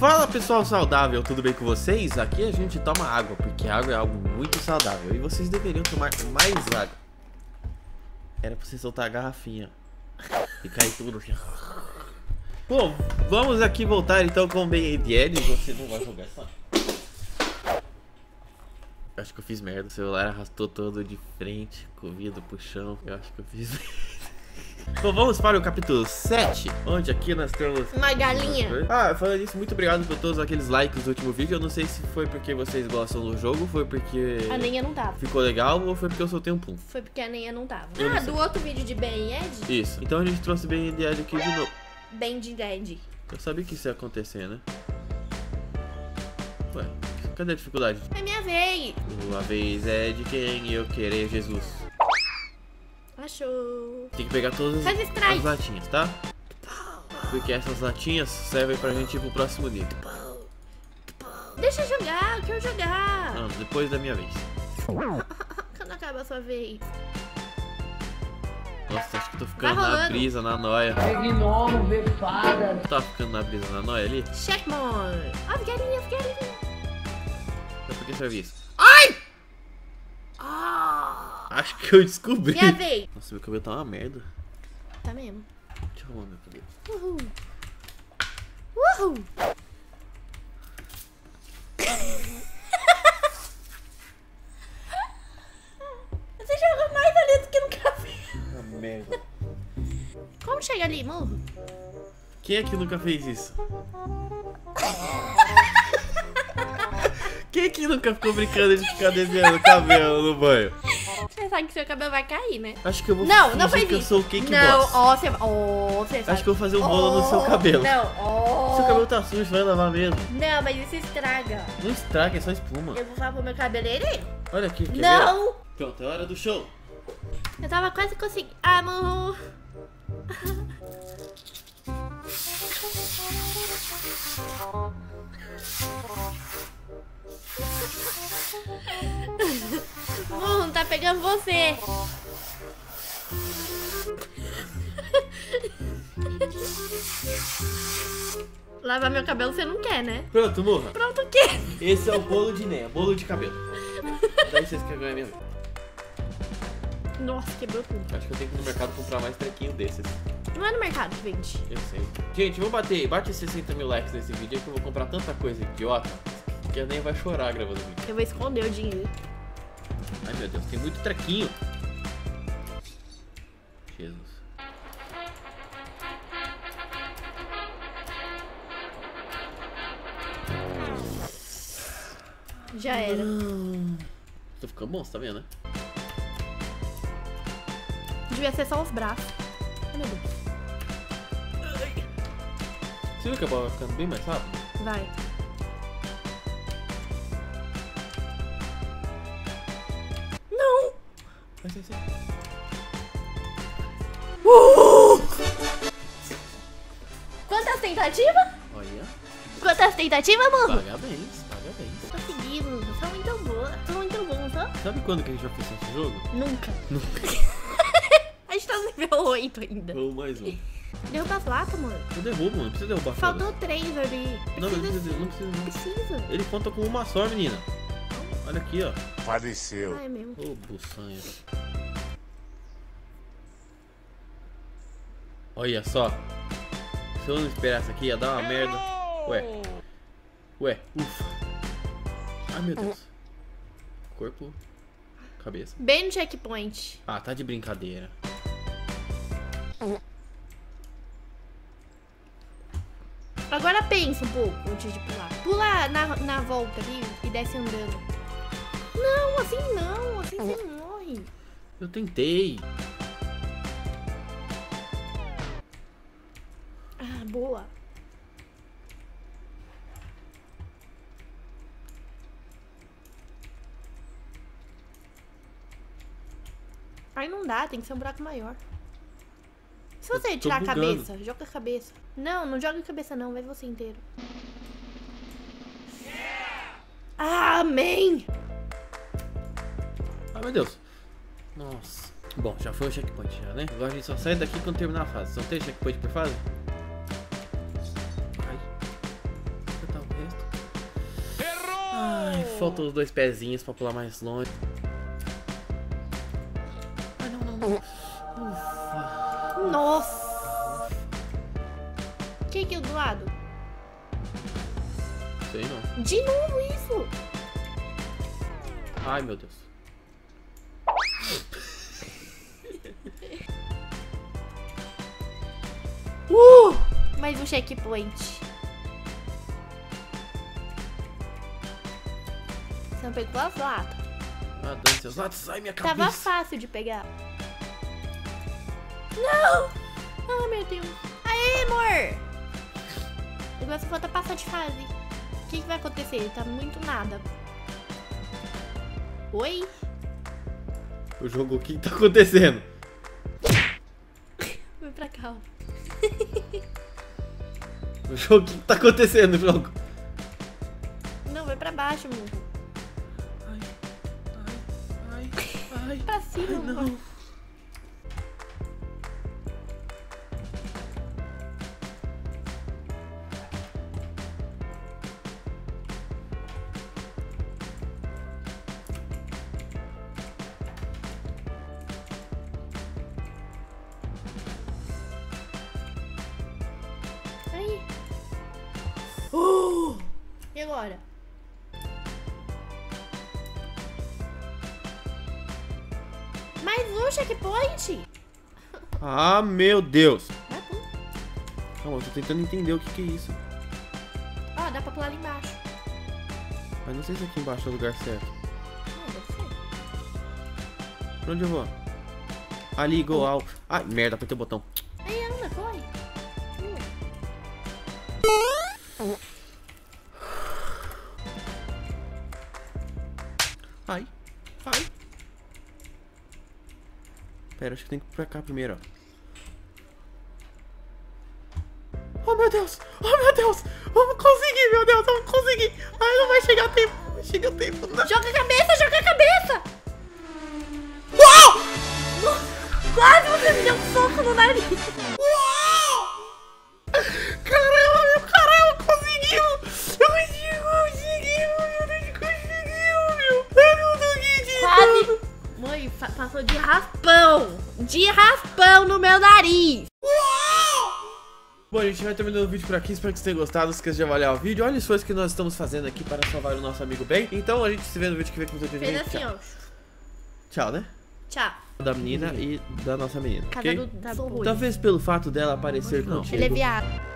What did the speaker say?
Fala pessoal saudável, tudo bem com vocês? Aqui a gente toma água, porque água é algo muito saudável e vocês deveriam tomar mais água. Era pra você soltar a garrafinha e cair tudo aqui. Bom, vamos aqui voltar então com o Ben & Ed. Você não vai jogar essa. Acho que eu fiz merda, o celular arrastou todo de frente, com o vidro pro chão. Eu acho que eu fiz merda. Bom, vamos para o capítulo 7, onde aqui nós temos uma galinha. Falando isso, muito obrigado por todos aqueles likes do último vídeo. Eu não sei se foi porque vocês gostam do jogo, foi porque a Nenha não tava. Ficou legal ou foi porque eu soltei um pum. Foi porque a Nenha não tava. Eu não sei. Do outro vídeo de Ben & Ed? Isso, então a gente trouxe Ben & Ed aqui de novo. Ben & Ed. Eu sabia que isso ia acontecer, né? Ué, cadê a dificuldade? É minha vez. A vez é de quem eu querer, Jesus. Achou. Tem que pegar todas as latinhas, tá? Porque essas latinhas servem pra gente ir pro próximo nível. Deixa eu jogar, eu quero jogar. Não, depois da minha vez. Quando acaba a sua vez? Nossa, acho que eu tô ficando na brisa, na noia. Gnomo, befada. Tá ficando na brisa, na noia ali? Checkmore. Ó, galinha. Mas por que serve isso? Ai! Acho que eu descobri. Minha vez. Nossa, meu cabelo tá uma merda. Tá mesmo. Deixa eu arrumar meu cabelo. Uhul. Você joga mais ali do que no café. Ah, merda. Como chega ali, morro? Quem aqui nunca fez isso? Quem aqui nunca ficou brincando de ficar desenhando o cabelo no banho? Você sabe que seu cabelo vai cair, né? Acho que eu vou não faz que eu isso. sou o cake não, boss. você Acho que eu vou fazer um bolo no seu cabelo. Não, Seu cabelo tá sujo, vai lavar mesmo. Não, mas isso estraga. Não estraga, é só espuma. Eu vou falar pro meu cabeleireiro. Olha aqui, quer Não. ver? Pronto, é hora do show. Eu tava quase conseguindo. Amor. Não tá pegando você. Lavar meu cabelo você não quer, né? Pronto, morra. Pronto o quê? Esse é o bolo de Neia, bolo de cabelo. Daí vocês querem ganhar minha vida. Nossa, quebrou tudo. Acho que eu tenho que ir no mercado comprar mais trequinho desses. Não é no mercado que vende. Eu sei. Gente, bate 60 mil likes nesse vídeo que eu vou comprar tanta coisa idiota que a Neia vai chorar gravando o vídeo. Eu vou esconder o dinheiro. Ai meu Deus, tem muito trequinho. Jesus. Já era. Tô ficando bom, você tá vendo, né? Devia ser só os braços. Ai, meu Deus. Você viu que a bola vai ficando bem mais rápido? Vai. Não! Vai ser assim. Quantas tentativas? Olha. Quantas tentativas, amor? Parabéns. Conseguimos. São muito boas. São muito bons, ó. Sabe quando que a gente vai pensar esse jogo? Nunca. A gente tá no nível 8 ainda. Ou mais um. Derruba as latas, mano. Eu derrubo, mano. Não precisa derrubar. Faltou 3 ali. Não precisa não. Precisa. Ele conta com uma só, menina. Olha aqui, ó. Faleceu. Ah, é mesmo. Ô, buçanha. Olha só. Se eu não esperasse aqui, ia dar uma merda. Ué, ufa. Ai, meu Deus. Corpo. Cabeça. Bem no checkpoint. Ah, tá de brincadeira. Agora pensa um pouco antes de pular. Pula na volta ali e desce andando. Não, assim não. Assim você morre. Eu tentei. Ah, boa. Aí não dá, tem que ser um buraco maior. Se você tirar a cabeça, joga a cabeça. Não, não joga a cabeça não, vai você inteiro. Ah, amém! Ah, meu Deus. Nossa. Bom, já foi o checkpoint já, né? Agora a gente só sai daqui quando terminar a fase. São 3 checkpoints por fase? Ai. Eu tava faltam os 2 pezinhos pra pular mais longe. Ai, não. Ufa. Nossa. Quem que é do lado? Sei não. De novo isso. Ai, meu Deus. Mais um checkpoint. Você não pegou as latas? Ah, dane seus lados, ai minha cabeça. Tava fácil de pegar. Não! Ah, meu Deus. Aê, amor! Agora só falta passar de fase. O que vai acontecer? Tá muito nada. Oi? O jogo, o que tá acontecendo? Vem pra cá, ó. O jogo, o que tá acontecendo no jogo? Não, vai pra baixo, amor. Ai. Pra cima, Ai, amor. não. Aí. E agora? Mais um checkpoint? Ah, meu Deus. Vai, pula. Calma, eu tô tentando entender o que é isso. Ó, dá pra pular ali embaixo. Mas não sei se aqui embaixo é o lugar certo. Deve ser. Pra onde eu vou? Ali, go out. Ai, merda, apertei o botão. Aí, anda, corre. Ai. Pera, acho que tem que ir pra cá primeiro, ó. Oh, meu Deus! Vamos conseguir, meu Deus! Vamos conseguir! Ai, não vai chegar tempo! Não vai chegar tempo, não. Joga a cabeça, joga a cabeça! Uau! Quase você me deu um soco no nariz! Caramba, conseguimos! Conseguimos, meu Deus, conseguimos, meu! Eu não tô acreditando! Quase! Mãe, passou de raspão! De raspão no meu nariz! Bom, a gente vai terminando o vídeo por aqui, espero que vocês tenham gostado, não esqueça de avaliar o vídeo. Olha as coisas que nós estamos fazendo aqui para salvar o nosso amigo Ben. Então a gente se vê no vídeo que vem com o vídeo. Fez assim, ó. Tchau, né? Tchau. Da menina e da nossa menina, Casa ok? do ruim. Talvez pelo fato dela aparecer contigo. Ele é viado.